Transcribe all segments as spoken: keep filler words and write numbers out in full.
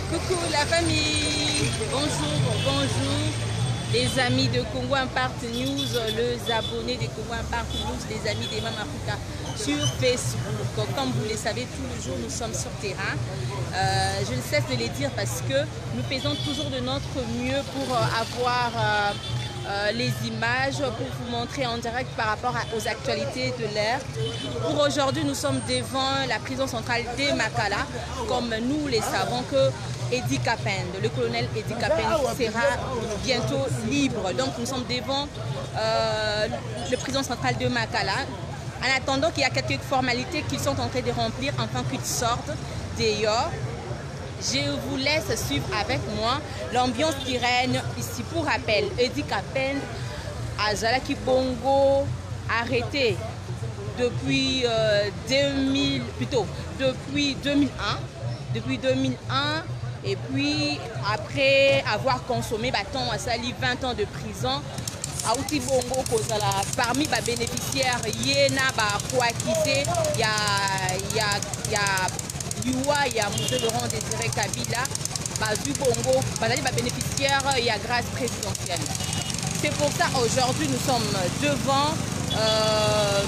Coucou la famille, bonjour, bonjour les amis de Congo Impact News, les abonnés de Congo Impact News, les amis des Mam Africa sur Facebook. Comme vous le savez, tous les jours nous sommes sur terrain. Euh, je ne cesse de les dire parce que nous faisons toujours de notre mieux pour avoir euh, euh, les images, pour vous montrer en direct par rapport à, aux actualités de l'ère. Pour aujourd'hui, nous sommes devant la prison centrale de Makala, comme nous le savons que Edi Kapende, le colonel Edi Kapende sera bientôt libre. Donc nous sommes devant euh, le prison central de Makala. En attendant qu'il y a quelques formalités qu'ils sont en train de remplir afin qu'ils sortent d'ailleurs. Je vous laisse suivre avec moi l'ambiance qui règne ici. Pour rappel, Edi Kapende, Azalaki Bongo, arrêté depuis euh, deux mille, plutôt depuis deux mille un. Depuis deux mille un. Et puis, après avoir consommé bâton à Sali vingt ans de prison, Aouti Bongo Kozala, parmi les bénéficiaires, Yéna, Kouakizé, il y a, y a, y a Liwa, il y a M. Laurent Désiré Kabila, Bazu Bongo, les bénéficiaires, il y a grâce présidentielle. C'est pour ça aujourd'hui nous sommes devant euh,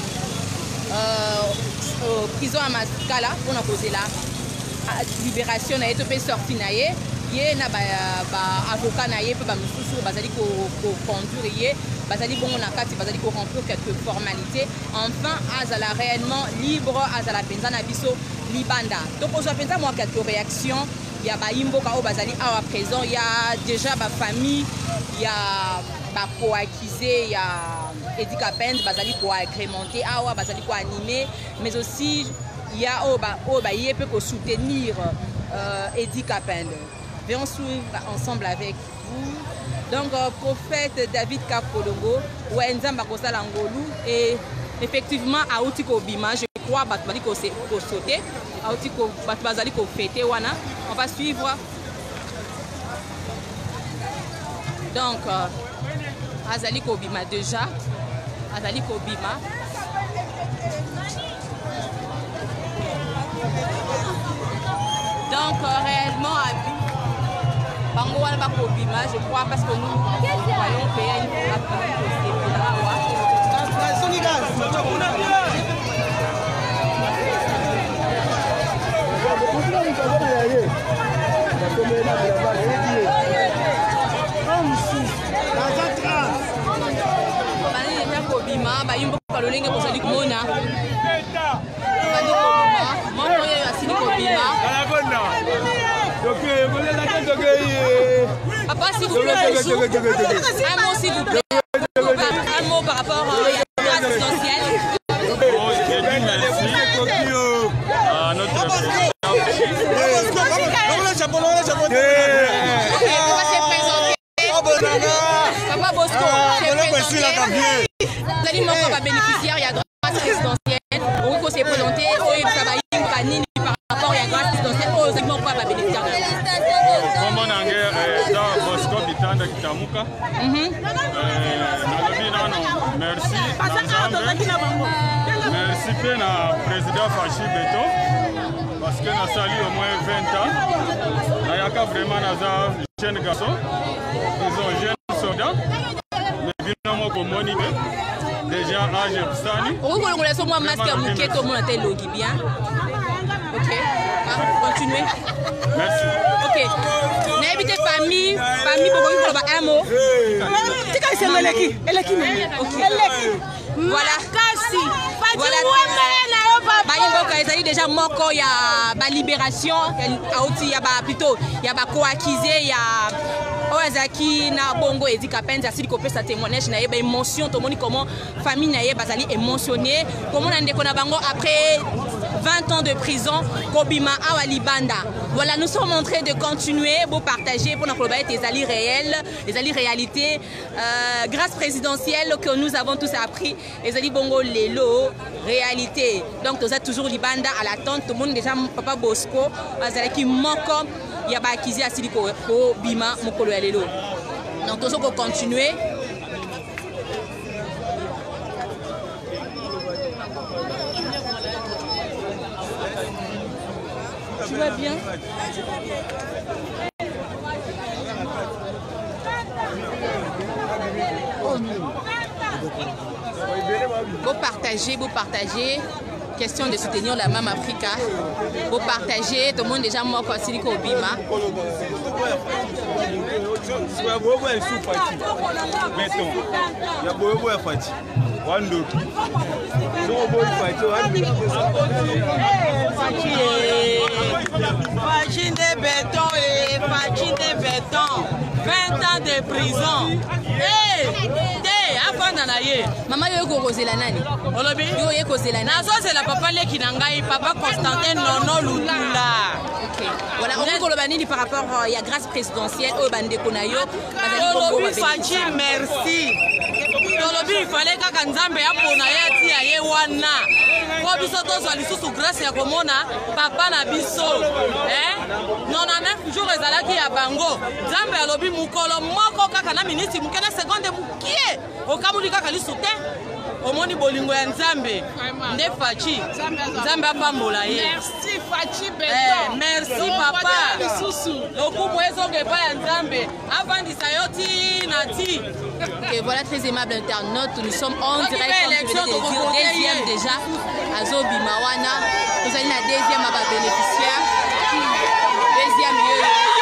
euh, prison à Makala, on a posé là. Libération na été sorti na ye ye na ba avocat na ye pe ba mususu bazali ko conduire ye bazali bongo na kati bazali ko remplir quelques formalités enfin azala réellement libre azala penza na biso libanda. Donc aujourd'hui penza moi quelques réactions, il y a ba imboka o bazali à présent, il y a déjà ba famille, il y a ba co-accusé, il y a Edi Kapende bazali ko agrémenté awa bazali ko animé, mais aussi il y a Oba Oba qui peut soutenir euh, Edi Kapende. Venons suivre ensemble avec vous. Donc, euh, prophète David Kakolongo, Wenzamba Kosala Ngolu, et effectivement, Aouti Kobima, je crois, Batbali ko sauter, Aouti Batbazali ko fêter, wana. On va suivre. Donc, euh, Azali Kobima déjà, Azali Kobima. Donc euh, réellement à Bango Wana Kobima, je crois, parce que nous voyons payer une papa, s'il vous plaît, un mot s'il vous plaît, un mot par rapport à la présidentielle. À notre président. Papa Bosco, vous allez m'en bénéficiaire, il y a grâce présidentielle, on s'est présenté, ça va y aller par rapport à la grâce présidentielle, aux éléments quoi va bénéficier. Comment on a Bosco Bitanda Kitamuka. Merci. Merci à président Fachi Beto parce que nous sali au moins vingt ans. Il y a vraiment un jeune garçon, ils ont jeune soldat, mais bien comme monique. Déjà âge Stani. On va vous laisser moi masque à mouquet, tout le monde a logi bien. Ok, ah, continuez. Merci. Ok. N'habitez famille, famille pour vous faire un mot. C'est quoi c'est qui? Elle est qui? Voilà. Voilà. Voilà. Déjà moko il y a la libération, il y a plutôt il y a co-accusé, il y a Oazaki na Bongo Edi Kapende asili ko pesa témoignage na yeba émotion to moni comment famille na yeba bazali émotionné comment on ndeko na bango après vingt ans de prison Kobima awa libanda. Voilà, nous sommes en train de continuer pour partager pour notre globalité des alliés réels, les alliés réalités euh, grâce présidentielle que nous avons tous appris les alliés Bongo Lelo réalité. Donc vous êtes toujours libanda à l'attente tout le monde déjà papa Bosco azalaki moko il y a pas acquis à Siliko Bima Mokolo Lelo. Donc nous allons continuer. Tu vas bien? Vous partagez, vous partagez. Question de soutenir la Mama Africa. Vous partagez, tout le monde déjà mort quand il au Bima. Machine de béton et machine de béton. vingt ans de prison. Hey! Maman yo ko kozela nani? Olobi? Yo ye kozela nani? Nazo c'est la papa leki na ngai papa Constantin Nono Lutula. OK. Voilà, on ko loba nini par rapport il y a grâce présidentielle au bande konayo. Olobi Fachi merci. Olobi il fallait kaka nzambe apona yati ya ye wana. Ko biso tozwa lisusu grâce ya komona papa na biso. Eh? quatre-vingt-neuf jours ezalaki ya bango. Nzambe alobi mukolo moko kaka na ministre mukena seconde mukie. Okamuli kaka lisute. Omoni bolingo ya Nzambe. Nde Fachi. Nzambe apambola ye. Merci Fachi Beto. Eh, merci papa. Lokumu ezonge pa ya Nzambe. Avandisa yoti nati. Et voilà, très aimable internaute, nous sommes en direct, comme je venais de dire, deuxième déjà, à Zobi Mawana. Vous allez la deuxième à ma bénéficiaire. Deuxième lieu.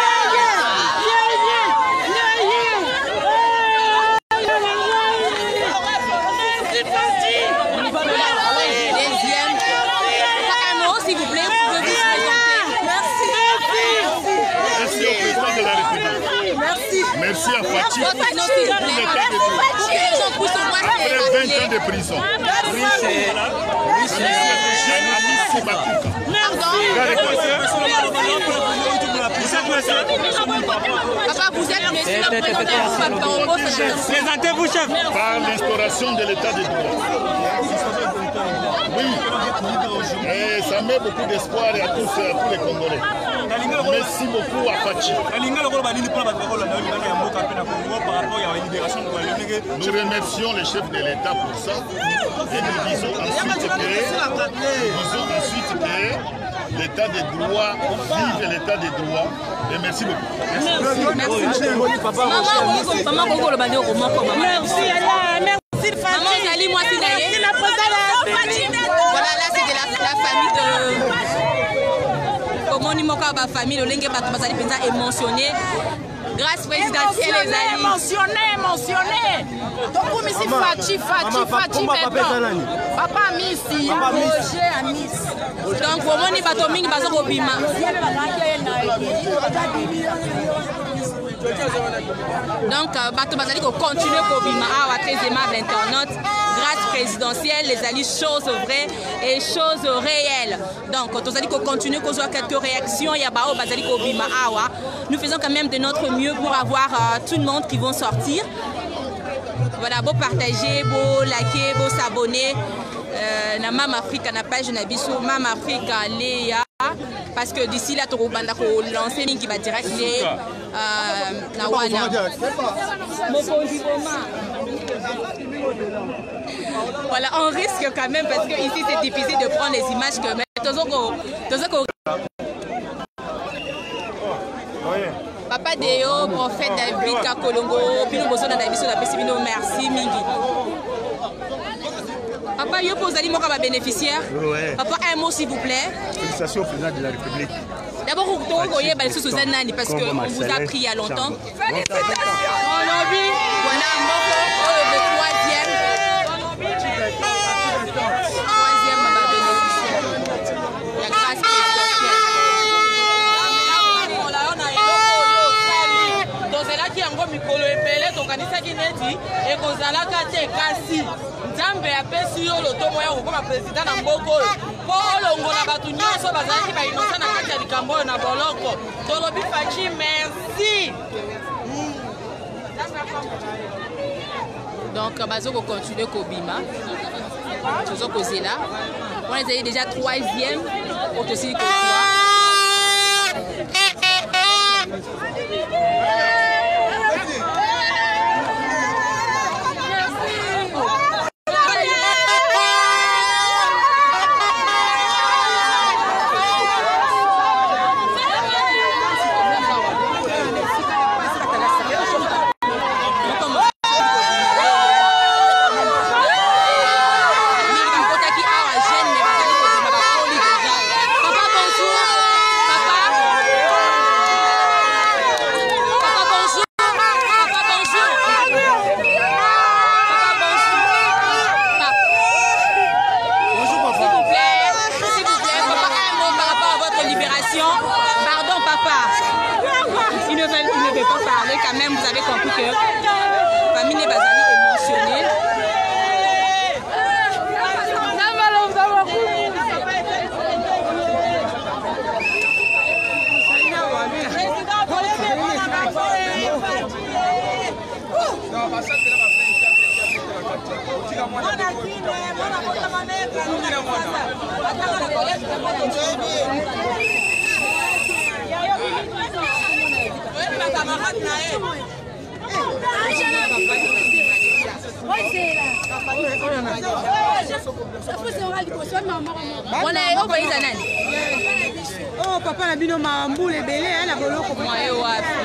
Deuxième. Un mot, s'il vous plaît, vous pouvez vous présenter. Merci. Merci au président de la République. Merci. Merci à Fachi. Votre nom, s'il vous plaît. Après vingt ans de prison. Papa, vous êtes monsieur le président. Présentez-vous, chef. Par l'instauration de l'état de droit. Oui. Et ça met beaucoup d'espoir à tous, à tous les Congolais. Merci beaucoup à Fachi. Nous remercions les chefs de l'État pour ça. Et nous disons ensuite que, nous disons ensuite que l'état de droit, vive l'état de droit. Et merci beaucoup. Merci. Maman, merci. Maman, Zali, moi, c'est voilà, là, c'est de la, la famille de. Comment on dit, ma famille, le lingue, ma famille, est émotionnée. Grâce présidentielle, les amis. Émotionné, émotionné. Donc, comme ici, Fachi, Fachi, Fachi, Papa Missi, Roger à Miss. Donc, comment on dit, Batoming, Bazo Robima. Donc, Bato Bazali continue à Bima, à très aimable internaute. Grâce présidentielle, les alliés, choses vraies et choses réelles. Donc, quand on a dit qu'on continue, qu'on soit quelques réactions, il y a Bao Bazali Bima Awa. Nous faisons quand même de notre mieux pour avoir euh, tout le monde qui vont sortir. Voilà, beau partager, beau liker, beau s'abonner. Euh, na Mama Africa, na page na biso Mama Africa Léa. Parce que d'ici là, tu vas lancer une qui va direct les na wana. Voilà, on risque quand même parce que ici c'est difficile de prendre les images que mais Papa Deo, prophète David Kakolongo, Pino Bosona David la Pessimino, merci Mingi. Papa, yo pose Ali Moka bénéficiaire. Ouais. Papa, un mot s'il vous plaît. Félicitations au président de la République. D'abord, vous voyez sous Suzanne parce qu'on vous a pris il y a longtemps. Félicitations. Voilà, Moko, le troisième. Troisième, ma bénéficiaire. La grâce présidentielle. Nzambe apesi yo lotomo ya kokoma président na mboko po olongola bato nyonso bazalaki ba innocent na kati ya likambo oyo na boloko tolobi Fachi merci. Donc bazo ko continuer ko bima tozo koze là on est déjà troisième au aussi ko ne veut pas parler, quand même, vous avez compris que la famille Bazali est émotionnée. Oh papa na bino mambu lebele na boloko moye wapi.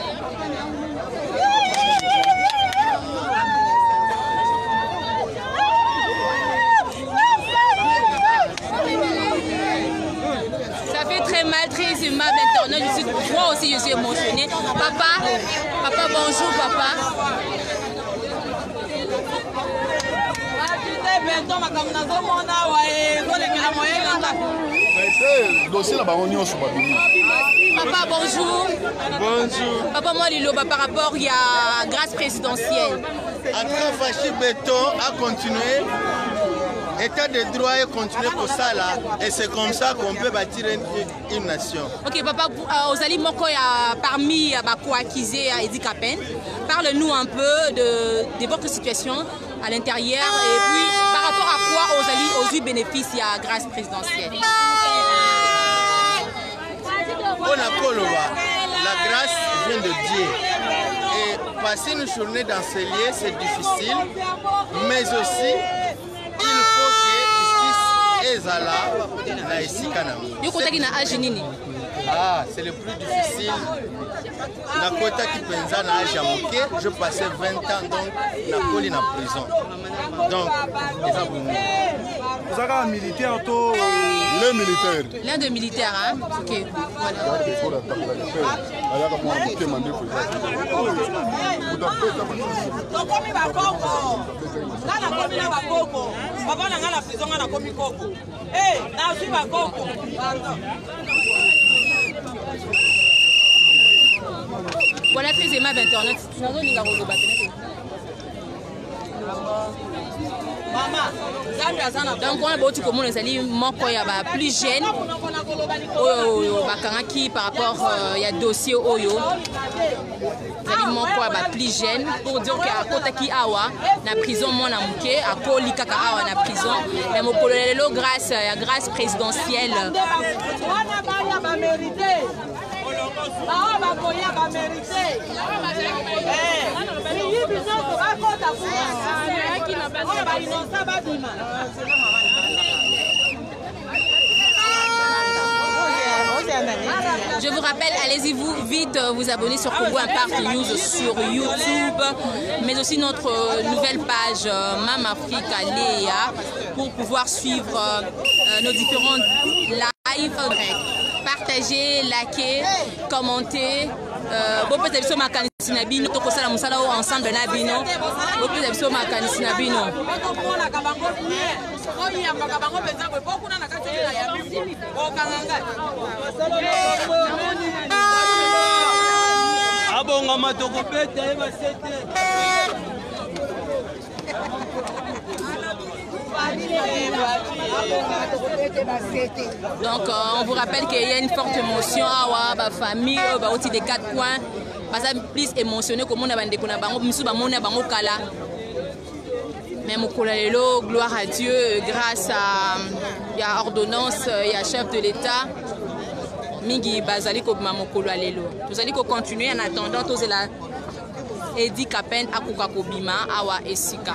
Ça fait très mal, très humain maintenant. Je suis, moi aussi je suis émotionnée. Papa, papa bonjour papa. Papa bonjour. Bonjour. Papa moi Lilo, par rapport il y a grâce présidentielle. Après Fachi Béton a continué. État de droit est continué pour ça là, et c'est comme ça qu'on peut bâtir une, une nation. Ok papa, Ozali Moko parmi Bakoakizé à Edi Kapen, parle-nous un peu de, de votre situation à l'intérieur et puis par rapport à quoi Ozali Ozui bénéficie à grâce présidentielle. On a Koloba, la grâce vient de Dieu. Et passer une journée dans ces lieux, c'est difficile, mais aussi il faut que justice ezala na esika na ah c'est le plus difficile na kota ki penza na âge ya moke je passais vingt ans donc na koli na prison donc eza bongo vous avez un militaire to le militaire l'un de militaire hein OK voilà voilà très aimable internet. Donc on a beaucoup comme les alliés moko ya ba plus jeune oyo bakangaki par rapport il y a dossier oyo zali moko ya ba plus jeune pour dire que akotaki awa na prison mona muke akoli kaka awa na prison mais mokolo lelo grâce ya grâce présidentielle je vous rappelle, allez-y vous vite vous abonner sur Congo Impact News sur YouTube, mais aussi notre nouvelle page Mam Africa Léa pour pouvoir suivre euh, nos différents lives. Partagez, likez, commentez. Bon peut-être sur ma canisse nabino, to kosala musala ensemble nabino. Bon peut-être sur ma canisse nabino. Abonga matoko pete eba sete. Donc euh, on vous rappelle qu'il y a une forte émotion à la famille, bah, aussi des quatre points, bah, ça plus émotionné comme on a bandé qu'on a bango, misu ba mona bango kala. Mais mokolo lelo, gloire à Dieu, grâce à il y a ordonnance, il y a chef de l'État. Mingi bazali ko mokolo lelo. Vous allez continuer en attendant tous la Edi Kapen akuka kobima awa esika.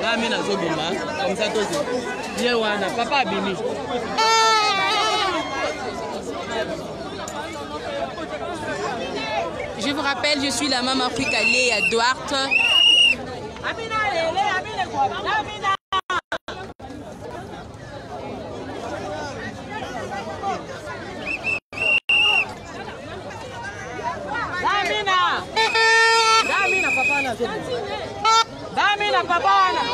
Nami na zobima, comme ça tozi. Ye wana, papa abimi. Je vous rappelle, je suis la maman Africa Léa Duarte. Damina papa na.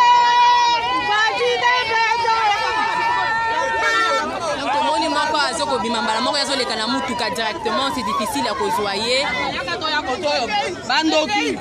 Donc moni moko azoko bimambala moko yazoleka na mutuka directement, c'est difficile à kozoyer. Bandoki.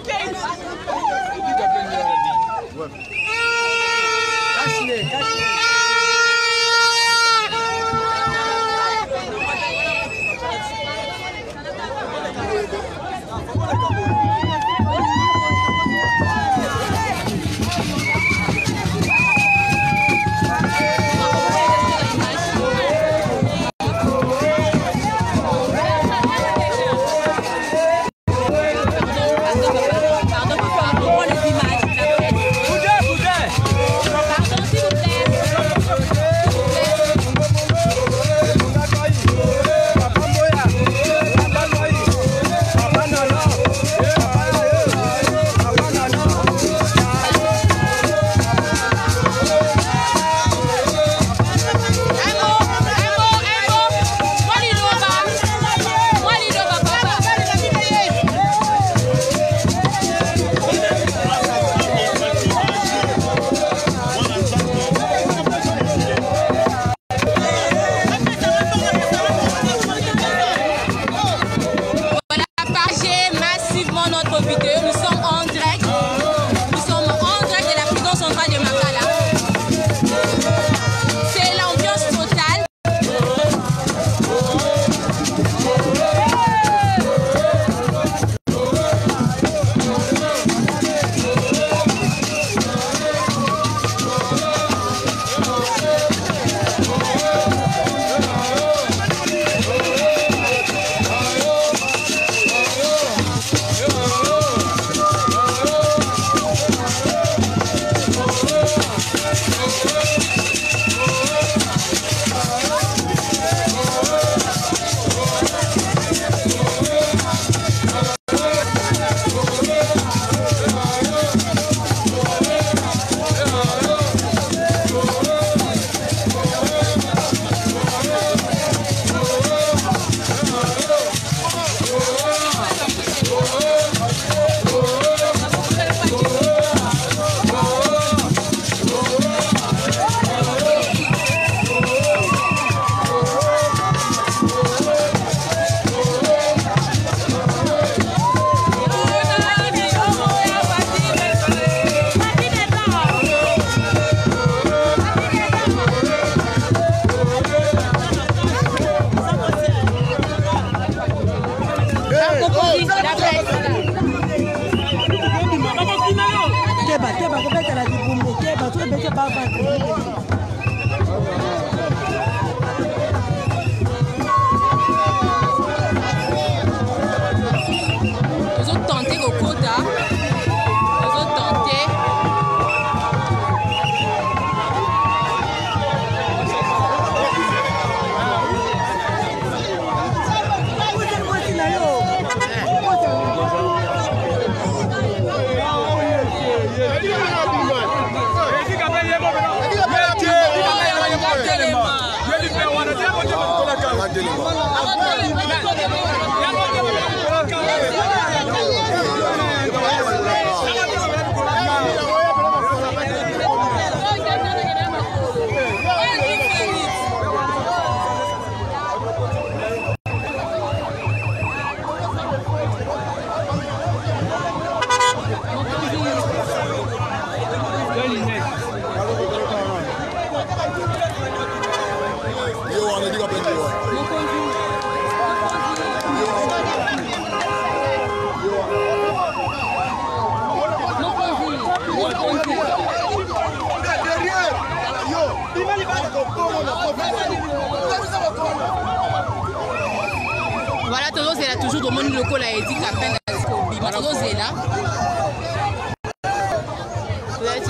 Voilà, Tozo c'est là toujours au monde local a dit qu'à peine à ce qu'on bima. Tozo c'est là.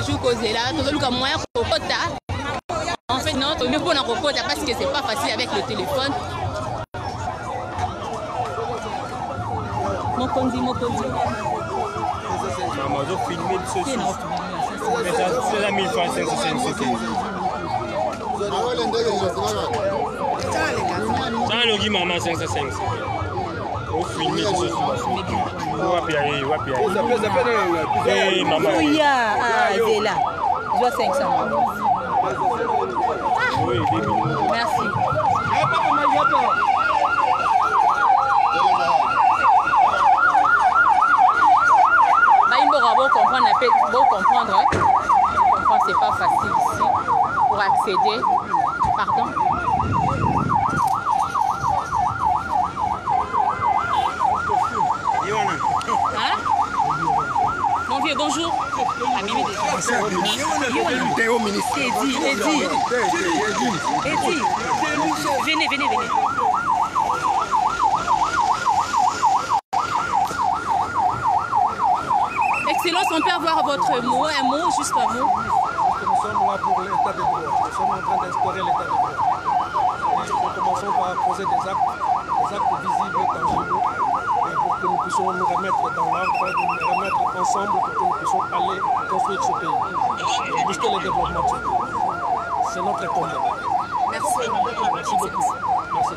toujours causé là. Tout le moyen kokota. En fait, non, mieux pour la kokota parce que c'est pas facile avec le téléphone. Mon condi, mon condi. Maman, je filme ceci. Mais ça, c'est la mille francs cinq cent cinquante. Ça, le qui maman cinq cent cinquante. Au film, c'est ceci. Wapiaye, wapiaye. Eh, maman. Oui, ah, Zéla. Je vois cinq cents. Oui, deux mille. Merci. Bon comprendre, bon comprendre, comprendre c'est pas facile ici pour accéder. Pardon. Hein? Mon vieux, bonjour. Ah, Mimi, T'es au ministère. Eddie, Eddie. Eddie. Venez, venez, venez. Excellence, on peut avoir votre mot, un mot, juste un mot. Nous sommes là pour l'état de droit. Nous sommes en train d'instaurer l'état de droit. Et nous commençons par poser des actes, des actes visibles, tangibles, et pour que nous puissions nous remettre dans l'ordre, nous remettre ensemble pour que nous puissions aller construire ce pays, et booster le développement de ce pays. C'est notre combat. Merci. Merci beaucoup. Merci.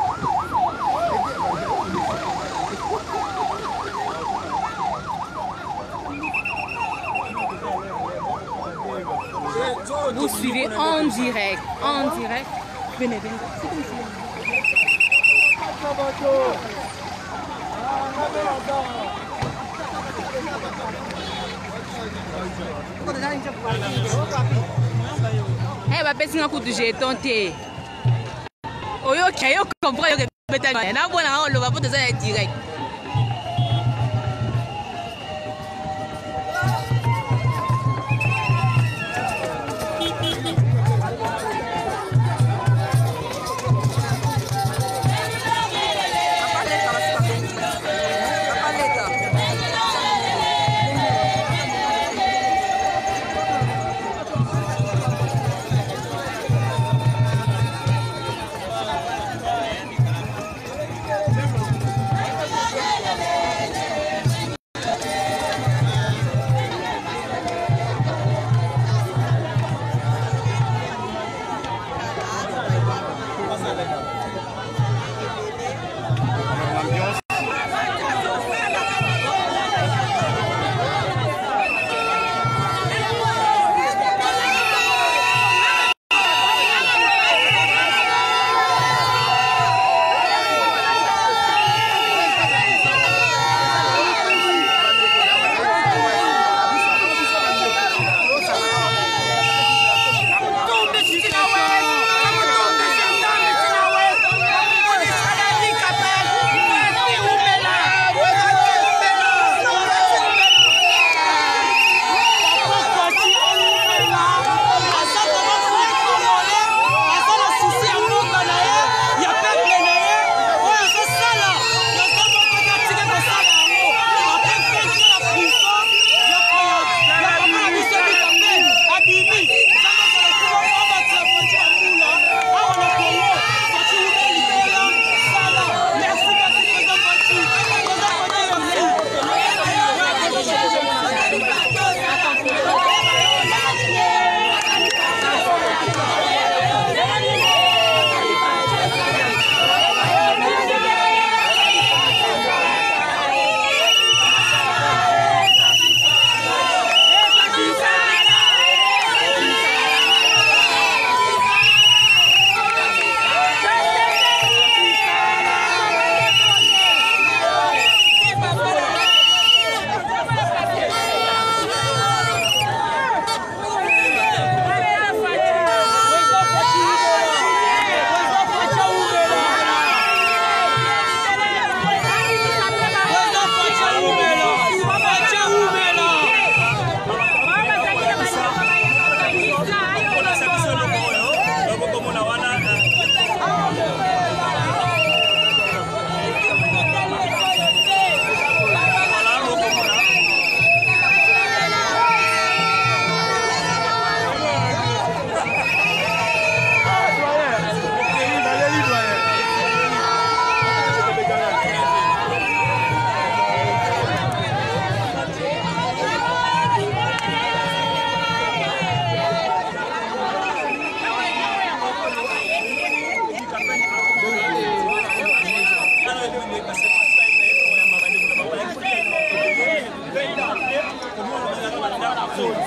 Vous suivez en direct, en direct. Venez, venez. Eh, bah, personne n'a coup de jeton, t'es. Oyo, qui comprend, yo, répète, n'a pas on le va pas de ça direct.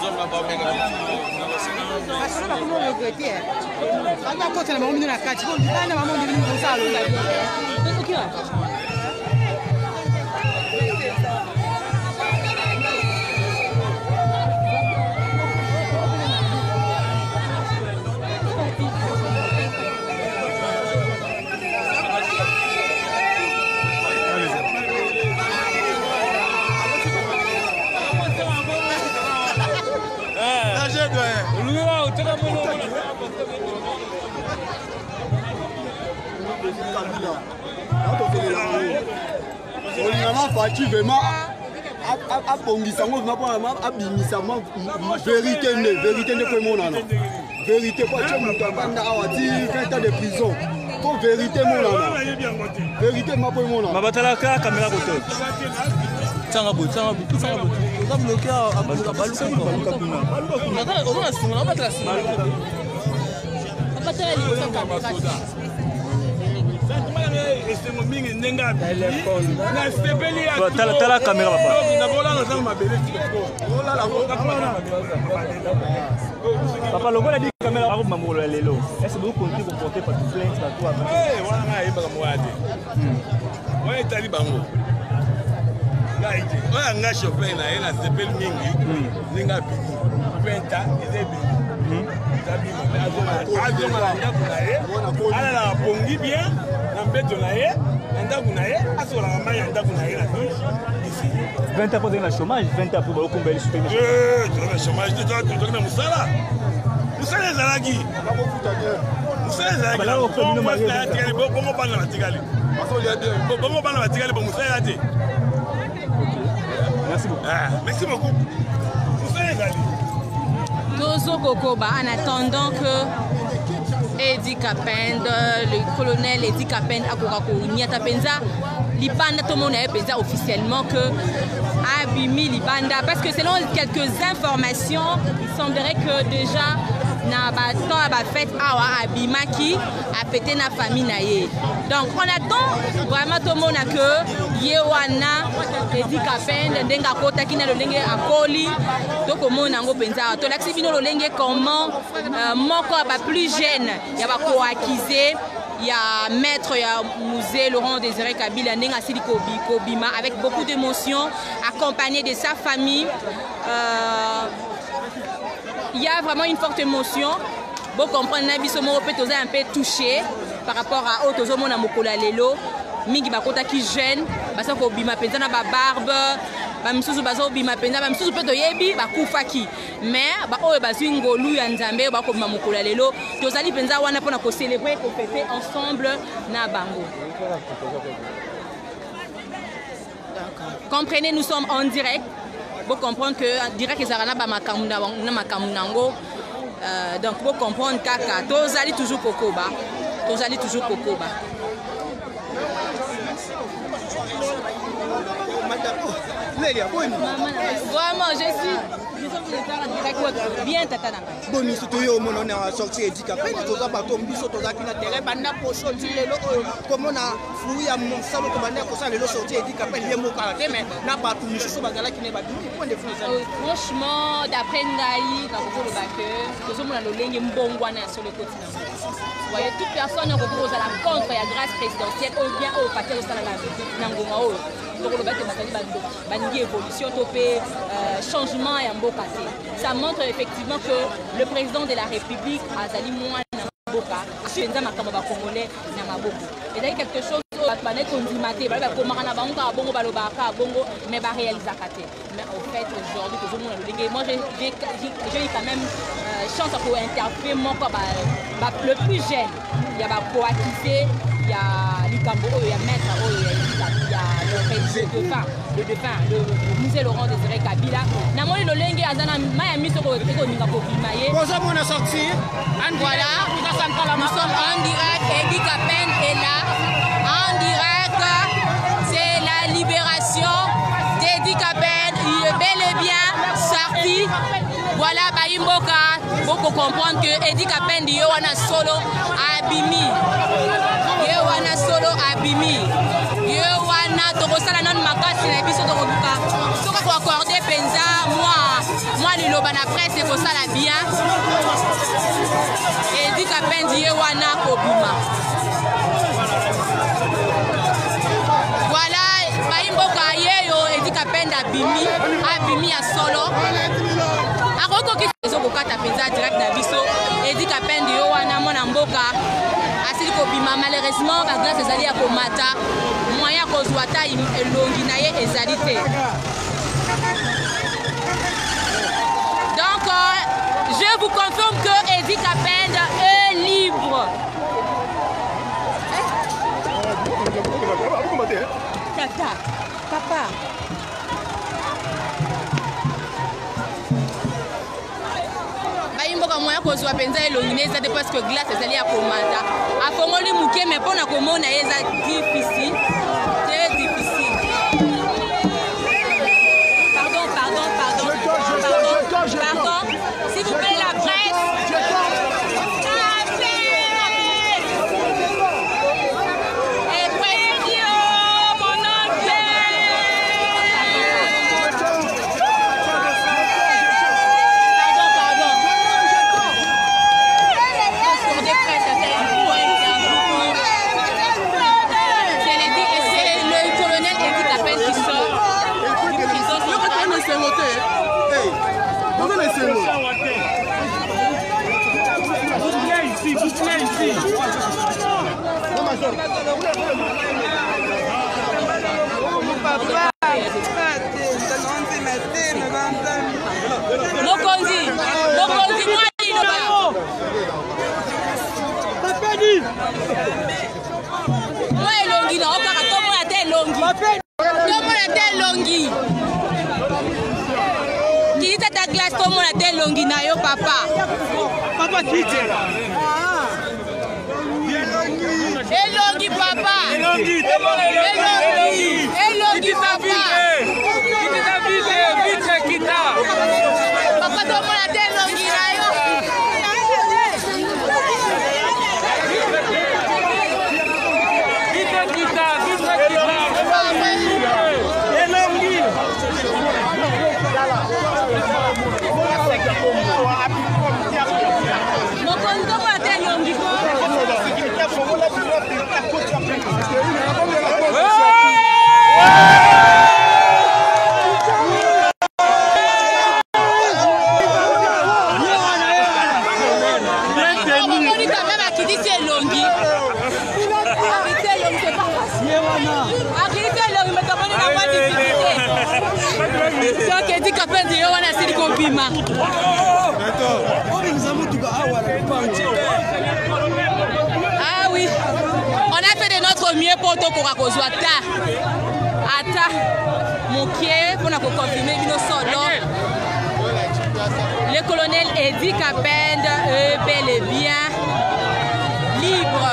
olingama fati vraiment abongisa ngo vraiment abimisa vérité nde vérité nde po monana vérité po tche mutu abanda awa ti vingt ans de prison po vérité monana vérité ma po monana mabatalaka caméra koto tanga bo tanga bo tanga bo za bloquer abaluka baluka baluka kuna baluka kuna sima batala sima batala libosa kamera tala caméra papa papa logo la dit caméra avant mamolo lelo est-ce que vous comptez pour porter pas de plainte à toi eh wala nga yeba ka moade ouais tali bango gaite oya nga chauffeur na ela sepel mingi zinga bigi penta ezebi tabi ma azoma la ndako na ye ala la pongi bien na mbeto na ye ndako na ye asola ma ya ndako na ye la ici vingt ans pour le chômage vingt ans pour le combien super eh tu le chômage tu dois tu dois musala musala zalaki musala zalaki la ko no ma ya tikali bo bo bana la tikali bo bo bana la tikali bo musala te merci beaucoup ah merci beaucoup musala zalaki Tozo Kokoba, en attendant que Edi Kapende, le colonel Edi Kapende Akorako Niata Penza, Libanda, tout le monde a pensé officiellement que Abimi Libanda, parce que selon quelques informations, il semblerait que déjà na bato ba fête awa abimaki a pété na famille na ye. Donc on attend vraiment tout le monde que yewana Edi Kapende ndenga kota kina le lenge akoli donc au monde ngo penza to l'axi bino le lenge comment moko ba plus jeune ya ba ko acquisé il y a maître il y a musée Laurent Désiré Kabila ndenga sili kobi kobima avec beaucoup d'émotion accompagné de sa famille. euh, Il y a vraiment une forte émotion. Vous comprenez, Nabisomo peut être un peu touché par rapport à Otozo Mona Mokola Lelo. Mingi Bakota qui jeune, parce que Bima Penza na ba barbe, Bamsusu Bazo Bima Penza, Bamsusu peut yebi, Bakufaki. Mais, bah, oh, bah, Zingolu Yanzambe, bah, comme Mokola Lelo, Tozali Penza wana pour nous célébrer, pour fêter ensemble na Bango. Comprenez, nous sommes en direct. Vous comprenez que direct les arana ba makamuna na makamunango euh, donc vous comprendre kaka tozali toujours kokoba tozali toujours kokoba vraiment je suis bien tata nanga boni surtout yo mono na sorti Edi Kapende toza bato mbiso toza kina terrain banda pocho lelo comme na fou ya monsalo ko banda ko sa lelo sorti Edi Kapende yemo kala te mais na bato misusu bazala kine ba dumi point de vue ça franchement d'après ngai ka ko le baqueur tozo mona lo lenge mbongwana sur le continent. Voyez toute personne qui propose à la contre la grâce présidentielle ou bien au parti de la Nangonga o donc le bateau basali bando bangi évolution topé changement et mboka te. Ça montre effectivement que le président de la République Azali Mwana Mboka apenza makambo ba congolais na maboko et d'ailleurs quelque chose batbané kondimate ba ko makana bango ka bongo baloba ka bongo mais ba réaliser kate mais au fait aujourd'hui que monde le moi j'ai j'ai eu quand même euh, chance pour interviewer mon ba, ba le plus jeune il y a ba coactisé il y a Likambo il y a maître il y a le défunt le défunt le musée Laurent Désiré Kabila na moni le lenge azana mayami soko ko ninga ko bimaye bonjour mon sorti voilà nous sommes en direct Edi Kapende est là en direct c'est la libération d'Edi Kapende il est bel et bien sorti voilà Baimboka pour comprendre que Edi Kapende yo wana solo abimi yo wana solo abimi yo wana tokosala nanu makasi na biso tokobuka soka ko accorder penza moi moi liloba na presse ekosala bien Edi Kapendi ye wana kobima. Voilà bayimboka yeyo Edi Kapendi abimi abimi ya solo akoko kizo kokata penza direct na biso Edi Kapendi yo wana mona mboka asili kobima. Malheureusement ba grâce ezali ya komata moyen kozwa ta elongi na ye ezali te. Donc euh, je vous confirme que Edi Kapendi est libre. Tata, papa. Bayimboka moya kozwa penza elongi neza de parce que glace ezali ya komata. Afongoli muke mais pona komona eza difficile. Très difficile. Pardon, pardon, pardon. Pardon, pardon. S'il vous plaît la presse. Mokonzi, Mokonzi moi liloba. Moi elongi na okaka to mona te elongi. To mona te elongi. Kilita ta glace to mona te elongi na yo papa. Papa kite. Elongi papa. Elongi, Elongi. Elongi papa. Kita vite, vite kita. Papa to mona te elongi na yo. Vite kita, vite kita. Elongi. Mokonzi to mona te elongi. Donc Edi Kapendi yo wana sili kobima. Ah oui, on a fait de notre mieux pour to kora kozwa ta ata mokie pour na ko confirmer bino solo. Le colonel Edi Kapendi est bel et bien libre.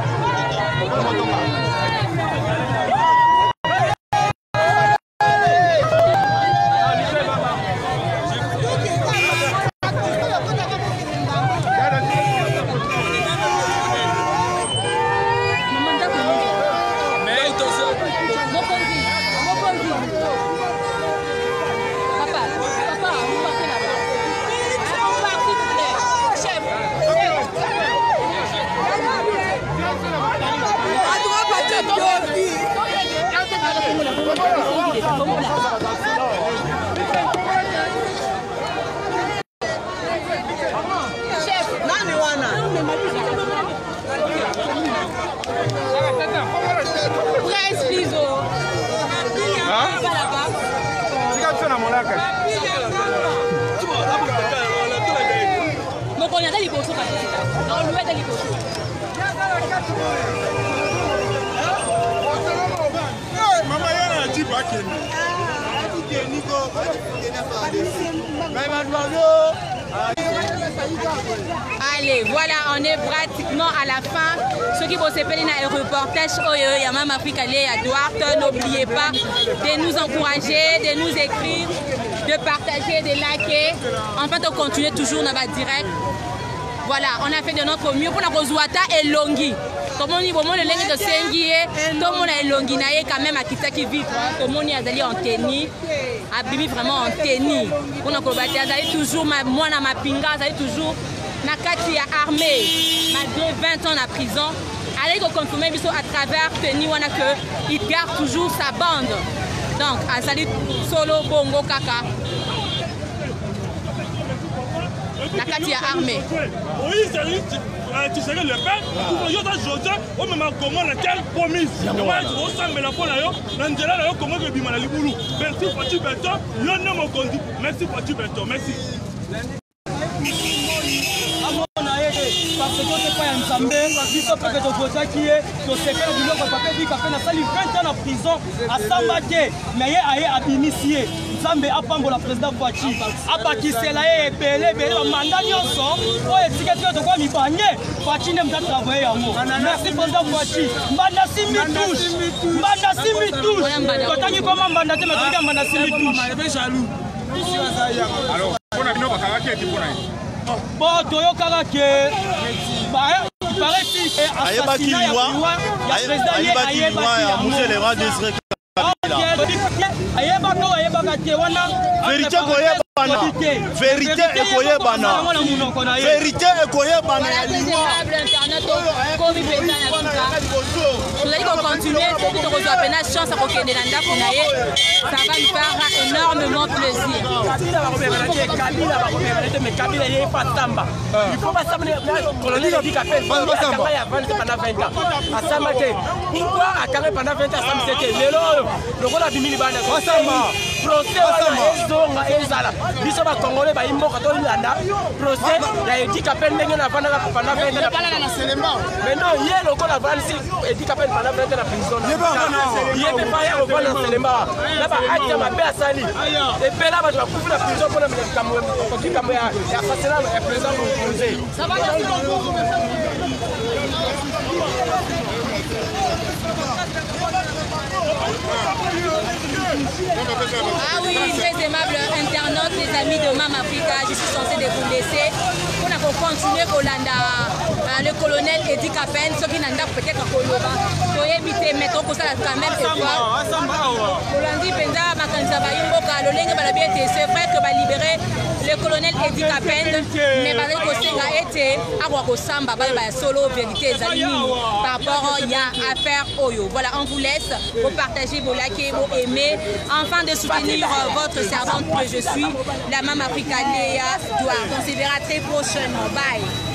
Allez, voilà, on est pratiquement à la fin. Ceux qui vont se payer dans le reportage, il y a même Afrique aller à Duarte. N'oubliez pas de nous encourager, de nous écrire, de partager, de liker. En fait, on continue toujours dans notre direct. Voilà, on a fait de notre mieux pour la Rosuata et Longi. tomoni bomoni lenge tosengi ye tomona elongi na ye quand même akitaki vivre tomoni azali en tenue abimi vraiment en tenue mpona koloba te azali toujours mwana mapinga azali toujours na kati ya armée malgré vingt ans na prison allez confirmer biso à travers tenue wana que il garde toujours sa bande donc azali solo bongo kaka na kati ya armée tu serais le père pour yo ta José o mema Congo na quelle promise moi je ressemble la pona yo na ndela na yo Congo ke bima na libulu merci Fatou Beto yo ne mo kondi merci Fatou Beto merci parce que c'est pas un Zambé, biso pe que tokoza qui est to sepela biloko papa bi kape na sali vingt ans en prison à Sambake mais aye abimisie Nzambe apambola président Fachi abakisela ye ebele ebele mandat nyonso o etiketi yo tokwa mibanye Fachi ne mta travailler yango merci président Fachi mbanda simi touche mbanda simi touche totangi koma mbanda te mais totangi mbanda simi touche alors pona bino bakaka ki pona bon toyokaka ke il paraît que assassinat ya liwa ya président ye ayebaki ya monsieur le roi Desiré ayebaka oyo ayebaka te wana vérité koyebana vérité ekoyebana vérité ekoyebana ya liwa komi mpenza na suka tozali kocontinue soki tokozwa pena chance ya kokende na ndako na ye ça va lui faire énormément plaisir Kabila ye pas tamba il faut pas s'amener colonel dit qu'a fait pendant vingt ans asamba te pourquoi akanga pendant vingt ans asamba c'était lelo lokola bimili banda asamba procès wana ezonga ezala biso ba congolais ba imboka to landa procès ya dit qu'a fait ndenge na vanda pendant vingt ans mais non ye lokola vansi dit qu'a fait pendant vingt ans na prison ye be pas ya lokola selemba na ba acte ma be asali et pe là ba tu couper la prison pour le kamwe ko kamwe ya assassinat est présent au musée. Ça va Ah oui, très aimable internaute, les amis de Mam Africa, je suis censé de vous laisser. On a continué Kolanda, le colonel Edi Kapen, ce qui n'a peut-être pas Koloba. Pour éviter, mettons que ça quand même effort. Kolandi Penda, Makanza Bayumboka, le lingue Balabiete, c'est vrai que va libérer le colonel Edi Kapen, mais Balai Kosenga était à Wakosamba, Balba Solo, vérité, Zalini, par rapport à affaire Oyo. Voilà, on vous laisse, vous partagez, vous likez, vous aimez, afin de soutenir votre servante que je suis, la Mam Africa Léa Douard. On se verra très prochainement. Bye.